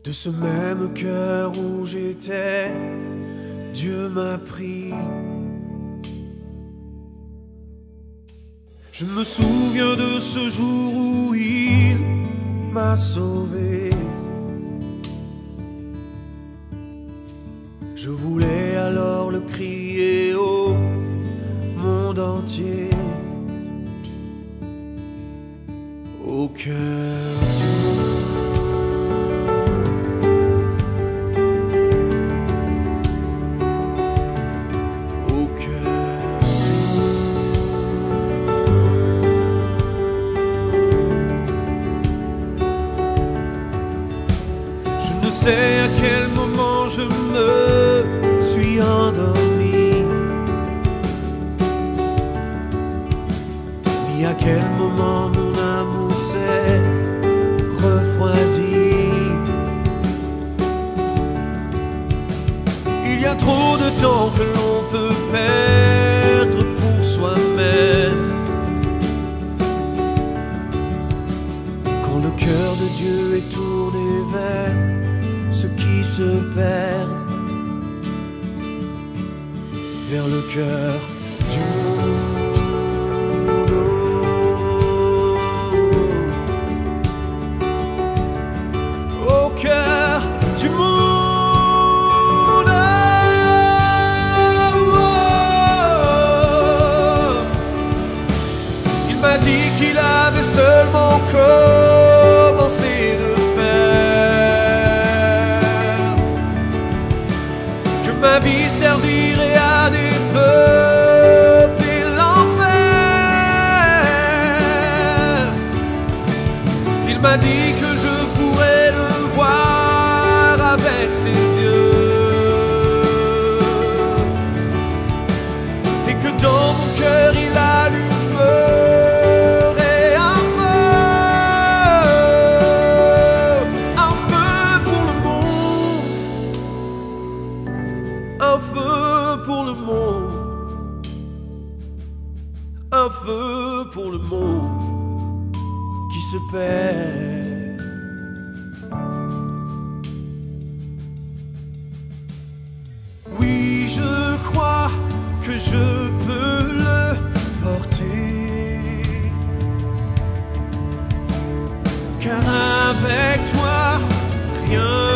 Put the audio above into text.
De ce même cœur où j'étais, Dieu m'a pris. Je me souviens de ce jour où il m'a sauvé. Je voulais alors le crier au monde entier, au cœur du monde. Je ne sais à quel moment je me suis endormi, ni à quel moment mon amour s'est refroidi. Il y a trop de temps que l'on peut perdre pour soi-même. Quand le cœur de Dieu est tourné vers ceux qui se perdent, vers le cœur du monde. Au cœur du monde. Il m'a dit qu'il avait seulement commencé de faire, que ma vie servirait à des peuples et l'enfer. Il m'a dit que je pourrais le voir avec ses yeux, et que dans mon cœur il allumerait un feu pour le monde, un feu pour le monde, un feu pour le monde qui se perd. Oui, je crois que je peux le porter, car avec toi, rien